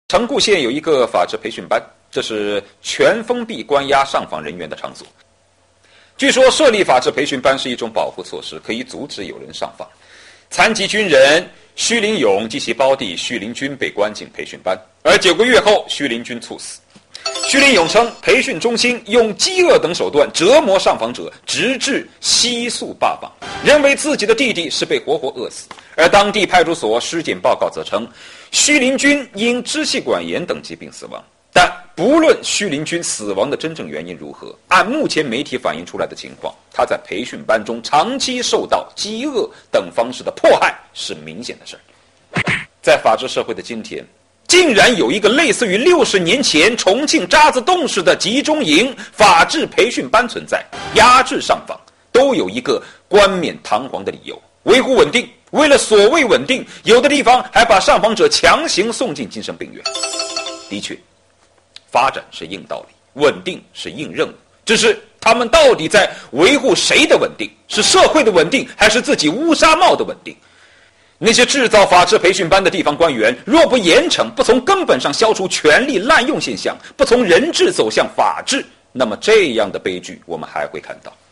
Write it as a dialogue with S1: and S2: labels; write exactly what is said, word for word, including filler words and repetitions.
S1: 成固县有一个法制培训班，这是全封闭关押上访人员的场所。据说设立法制培训班是一种保护措施，可以阻止有人上访。残疾军人徐林勇及其胞弟徐林军被关进培训班，而九个月后徐林军猝死。徐林勇称，培训中心用饥饿等手段折磨上访者，直至悉数罢访，认为自己的弟弟是被活活饿死。而当地派出所尸检报告则称，徐林军因支气管炎等疾病死亡。但不论徐林军死亡的真正原因如何，按目前媒体反映出来的情况，他在培训班中长期受到饥饿等方式的迫害是明显的事儿。在法治社会的今天，竟然有一个类似于六十年前重庆渣滓洞式的集中营法治培训班存在，压制上访都有一个冠冕堂皇的理由：维护稳定。为了所谓稳定，有的地方还把上访者强行送进精神病院。的确，发展是硬道理，稳定是硬任务，只是他们到底在维护谁的稳定？是社会的稳定，还是自己乌纱帽的稳定？那些制造法治培训班的地方官员，若不严惩，不从根本上消除权力滥用现象，不从人治走向法治，那么这样的悲剧我们还会看到。